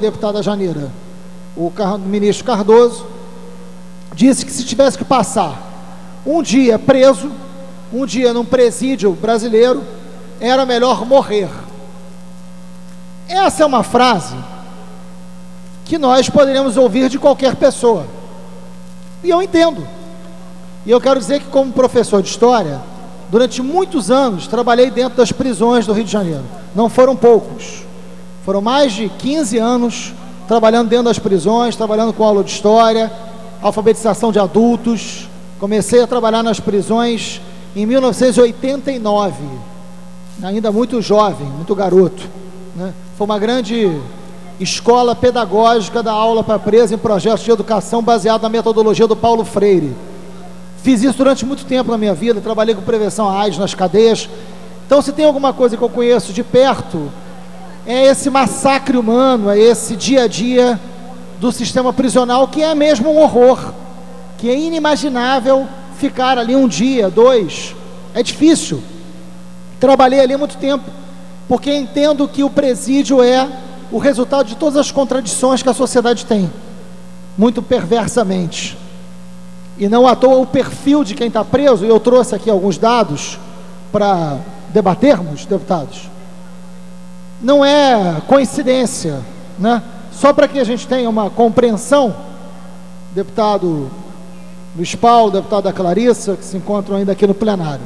Deputada Janira, o ministro Cardoso disse que se tivesse que passar um dia preso, um dia num presídio brasileiro, era melhor morrer. Essa é uma frase que nós poderíamos ouvir de qualquer pessoa, e eu entendo. E eu quero dizer que, como professor de história, durante muitos anos trabalhei dentro das prisões do Rio de Janeiro. Não foram poucos, foram mais de 15 anos trabalhando dentro das prisões, trabalhando com aula de história, alfabetização de adultos. Comecei a trabalhar nas prisões em 1989, ainda muito jovem, muito garoto, né? Foi uma grande escola pedagógica da aula para presos em projetos de educação baseado na metodologia do Paulo Freire. Fiz isso durante muito tempo na minha vida, trabalhei com prevenção à AIDS nas cadeias. Então, se tem alguma coisa que eu conheço de perto, é esse massacre humano, é esse dia a dia do sistema prisional, que é mesmo um horror, que é inimaginável ficar ali um dia, dois, é difícil. Trabalhei ali há muito tempo, porque entendo que o presídio é o resultado de todas as contradições que a sociedade tem, muito perversamente. E não à toa o perfil de quem está preso, e eu trouxe aqui alguns dados para debatermos, deputados, não é coincidência, né? Só para que a gente tenha uma compreensão, deputado Luiz Paulo, deputada Clarissa, que se encontram ainda aqui no plenário,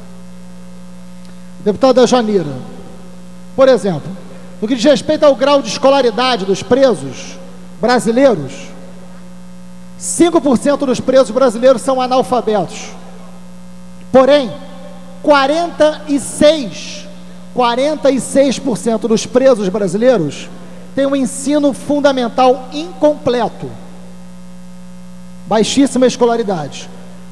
deputada Janira, por exemplo, no que diz respeito ao grau de escolaridade dos presos brasileiros, 5% dos presos brasileiros são analfabetos. Porém, 46% dos presos brasileiros têm um ensino fundamental incompleto. Baixíssima escolaridade.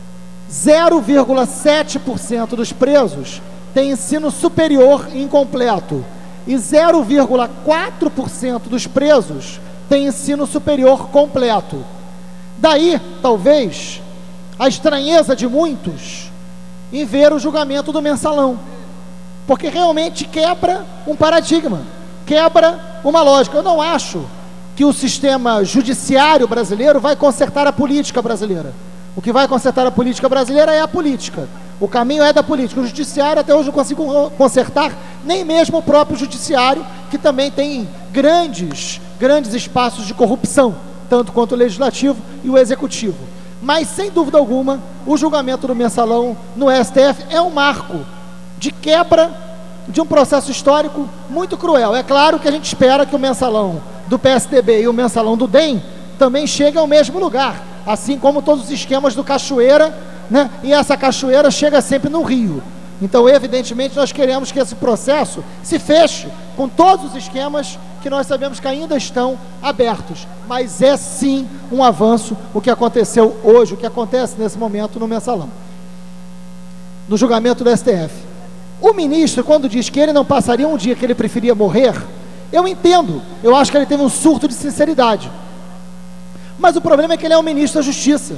0,7% dos presos têm ensino superior incompleto. E 0,4% dos presos têm ensino superior completo. Daí, talvez, a estranheza de muitos em ver o julgamento do mensalão, porque realmente quebra um paradigma, quebra uma lógica. Eu não acho que o sistema judiciário brasileiro vai consertar a política brasileira. O que vai consertar a política brasileira é a política. O caminho é da política. O judiciário até hoje não consigo consertar, nem mesmo o próprio judiciário, que também tem grandes espaços de corrupção, tanto quanto o legislativo e o executivo. Mas, sem dúvida alguma, o julgamento do mensalão no STF é um marco de quebra de um processo histórico muito cruel. É claro que a gente espera que o mensalão do PSDB e o mensalão do DEM também cheguem ao mesmo lugar, assim como todos os esquemas do Cachoeira, né? E essa cachoeira chega sempre no Rio. Então, evidentemente, nós queremos que esse processo se feche com todos os esquemas que nós sabemos que ainda estão abertos. Mas é sim um avanço o que aconteceu hoje, o que acontece nesse momento no mensalão, no julgamento do STF. O ministro, quando diz que ele não passaria um dia, que ele preferia morrer, eu entendo, eu acho que ele teve um surto de sinceridade. Mas o problema é que ele é o ministro da Justiça.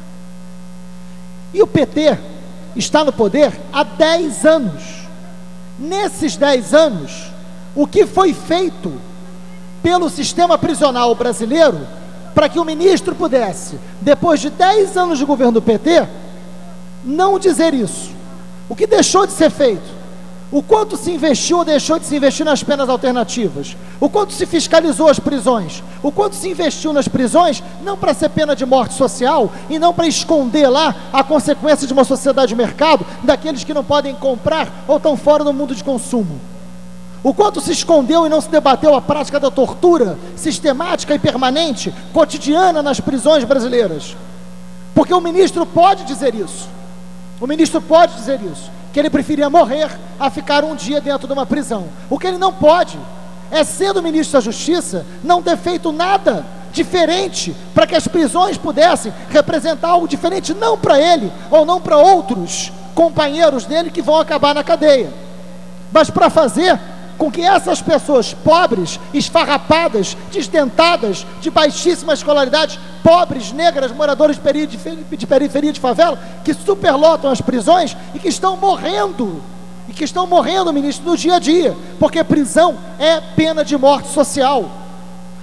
E o PT está no poder há 10 anos. Nesses 10 anos, o que foi feito pelo sistema prisional brasileiro para que o ministro pudesse, depois de 10 anos de governo do PT, não dizer isso? O que deixou de ser feito? O quanto se investiu ou deixou de se investir nas penas alternativas? O quanto se fiscalizou as prisões? O quanto se investiu nas prisões, não para ser pena de morte social e não para esconder lá a consequência de uma sociedade de mercado daqueles que não podem comprar ou estão fora do mundo de consumo? O quanto se escondeu e não se debateu a prática da tortura sistemática e permanente, cotidiana nas prisões brasileiras? Porque o ministro pode dizer isso. O ministro pode dizer isso, que ele preferia morrer a ficar um dia dentro de uma prisão. O que ele não pode é, sendo ministro da Justiça, não ter feito nada diferente para que as prisões pudessem representar algo diferente, não para ele ou não para outros companheiros dele que vão acabar na cadeia, mas para fazer com que essas pessoas pobres, esfarrapadas, desdentadas, de baixíssima escolaridade, pobres, negras, moradores de periferia de favela, que superlotam as prisões e que estão morrendo, ministro, no dia a dia, porque prisão é pena de morte social.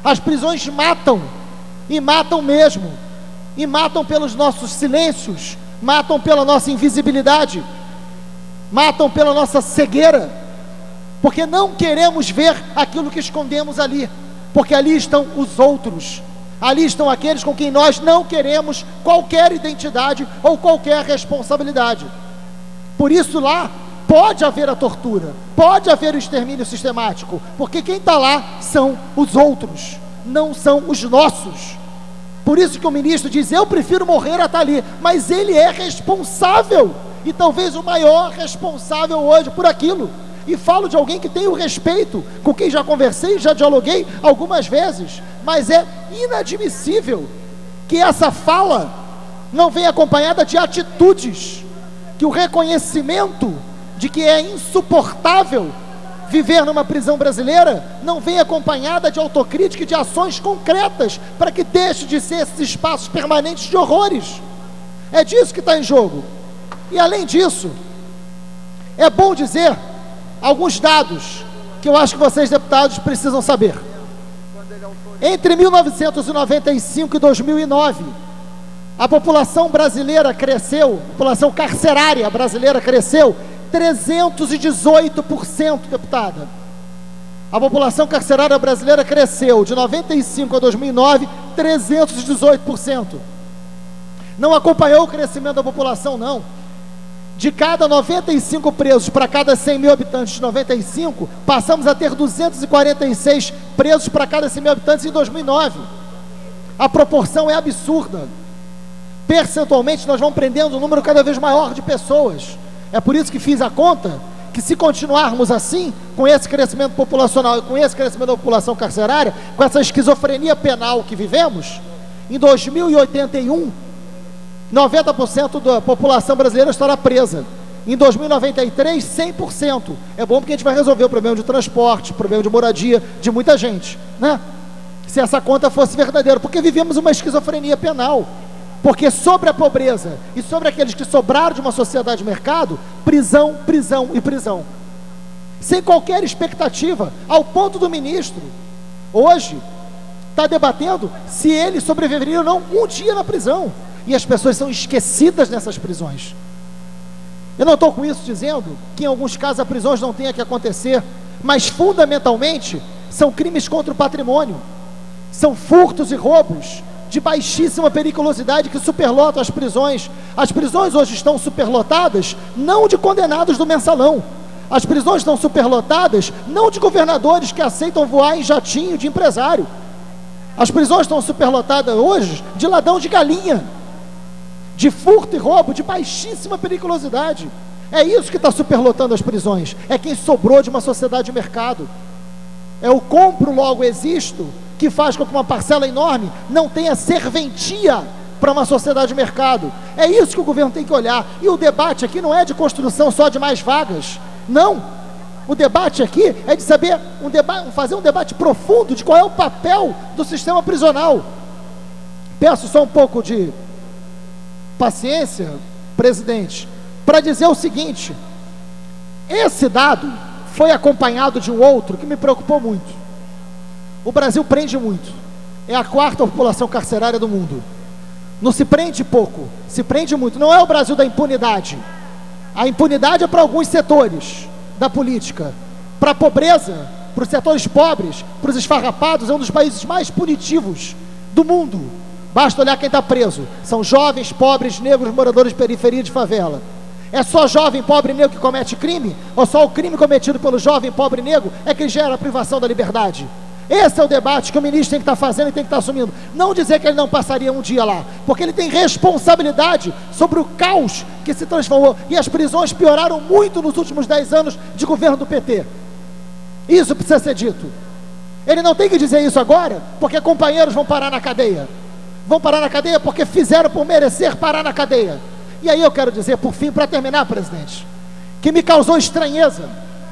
As prisões matam, e matam mesmo, e matam pelos nossos silêncios, matam pela nossa invisibilidade, matam pela nossa cegueira, porque não queremos ver aquilo que escondemos ali, porque ali estão os outros, ali estão aqueles com quem nós não queremos qualquer identidade ou qualquer responsabilidade. Por isso lá pode haver a tortura, pode haver o extermínio sistemático, porque quem está lá são os outros, não são os nossos. Por isso que o ministro diz: eu prefiro morrer a estar ali, mas ele é responsável, e talvez o maior responsável hoje por aquilo. E falo de alguém que tem o respeito, com quem já conversei, já dialoguei algumas vezes, mas é inadmissível que essa fala não venha acompanhada de atitudes, que o reconhecimento de que é insuportável viver numa prisão brasileira não vem acompanhada de autocrítica e de ações concretas, para que deixe de ser esses espaços permanentes de horrores. É disso que está em jogo. E além disso, é bom dizer alguns dados que eu acho que vocês, deputados, precisam saber. Entre 1995 e 2009, a população brasileira cresceu, a população carcerária brasileira cresceu 318%, deputada. A população carcerária brasileira cresceu de 95 a 2009, 318%. Não acompanhou o crescimento da população, não. De cada 95 presos para cada 100 mil habitantes de 95, passamos a ter 246 presos para cada 100 mil habitantes em 2009. A proporção é absurda. Percentualmente, nós vamos prendendo um número cada vez maior de pessoas. É por isso que fiz a conta, que se continuarmos assim, com esse crescimento populacional e com esse crescimento da população carcerária, com essa esquizofrenia penal que vivemos, em 2081, 90% da população brasileira estará presa. Em 2093, 100%. É bom porque a gente vai resolver o problema de transporte, o problema de moradia de muita gente, né? Se essa conta fosse verdadeira, porque vivemos uma esquizofrenia penal. Porque sobre a pobreza e sobre aqueles que sobraram de uma sociedade de mercado, prisão, prisão e prisão, sem qualquer expectativa, ao ponto do ministro hoje está debatendo se ele sobreviveria ou não um dia na prisão, e as pessoas são esquecidas nessas prisões. Eu não estou com isso dizendo que em alguns casos as prisões não tenha que acontecer, mas fundamentalmente são crimes contra o patrimônio, são furtos e roubos de baixíssima periculosidade que superlotam as prisões. As prisões hoje estão superlotadas não de condenados do mensalão, as prisões estão superlotadas não de governadores que aceitam voar em jatinho de empresário, as prisões estão superlotadas hoje de ladrão de galinha, de furto e roubo de baixíssima periculosidade. É isso que está superlotando as prisões, é quem sobrou de uma sociedade de mercado, é o compro logo existo, que faz com que uma parcela enorme não tenha serventia para uma sociedade de mercado. É isso que o governo tem que olhar. E o debate aqui não é de construção só de mais vagas, não. O debate aqui é de saber, fazer um debate profundo de qual é o papel do sistema prisional. Peço só um pouco de paciência, presidente, para dizer o seguinte: esse dado foi acompanhado de um outro que me preocupou muito. O Brasil prende muito, é a quarta população carcerária do mundo. Não se prende pouco, se prende muito. Não é o Brasil da impunidade. A impunidade é para alguns setores da política. Para a pobreza, para os setores pobres, para os esfarrapados, é um dos países mais punitivos do mundo. Basta olhar quem está preso. São jovens, pobres, negros, moradores de periferia, de favela. É só jovem, pobre, negro que comete crime? Ou só o crime cometido pelo jovem, pobre, negro é que gera a privação da liberdade? Esse é o debate que o ministro tem que estar fazendo e tem que estar assumindo. Não dizer que ele não passaria um dia lá, porque ele tem responsabilidade sobre o caos que se transformou. E as prisões pioraram muito nos últimos 10 anos de governo do PT. Isso precisa ser dito. Ele não tem que dizer isso agora, porque companheiros vão parar na cadeia. Vão parar na cadeia porque fizeram por merecer parar na cadeia. E aí eu quero dizer, por fim, para terminar, presidente, que me causou estranheza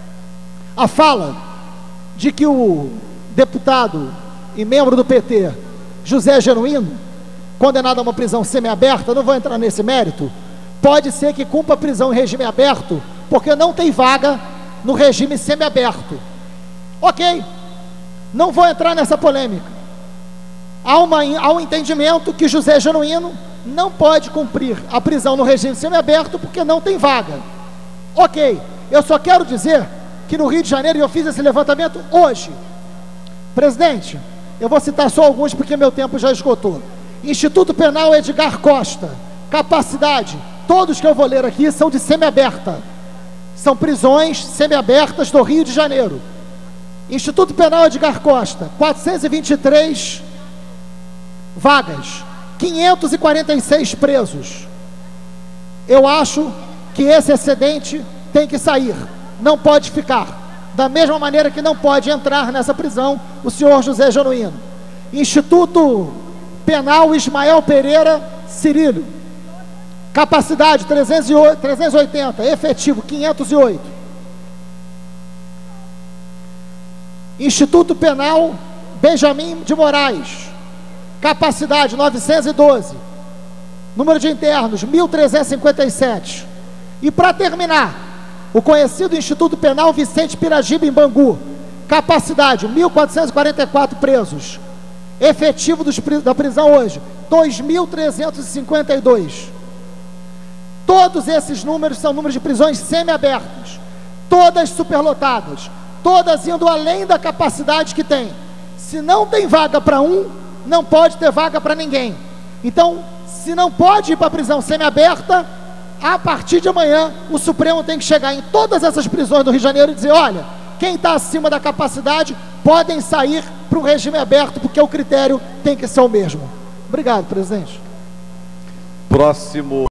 a fala de que o deputado e membro do PT, José Genuíno, condenado a uma prisão semiaberta, não vou entrar nesse mérito, pode ser que cumpra prisão em regime aberto, porque não tem vaga no regime semiaberto. Ok, não vou entrar nessa polêmica, há um entendimento que José Genuíno não pode cumprir a prisão no regime semiaberto porque não tem vaga. Ok, eu só quero dizer que no Rio de Janeiro, e eu fiz esse levantamento hoje, presidente, eu vou citar só alguns porque meu tempo já esgotou. Instituto Penal Edgar Costa, capacidade, todos que eu vou ler aqui são de semiaberta, são prisões semiabertas do Rio de Janeiro. Instituto Penal Edgar Costa, 423 vagas, 546 presos. Eu acho que esse excedente tem que sair, não pode ficar. Da mesma maneira que não pode entrar nessa prisão o senhor José Genuíno. Instituto Penal Ismael Pereira Cirilho, capacidade 380, efetivo 508. Instituto Penal Benjamin de Moraes, capacidade 912, número de internos 1.357. E para terminar, o conhecido Instituto Penal Vicente Piragiba em Bangu, capacidade 1.444 presos, efetivo da prisão hoje 2.352. Todos esses números são números de prisões semiabertas, todas superlotadas, todas indo além da capacidade que tem. Se não tem vaga para um, não pode ter vaga para ninguém. Então, se não pode ir para a prisão semiaberta, a partir de amanhã o Supremo tem que chegar em todas essas prisões do Rio de Janeiro e dizer: olha, quem está acima da capacidade podem sair para um regime aberto, porque o critério tem que ser o mesmo. Obrigado, presidente. Próximo.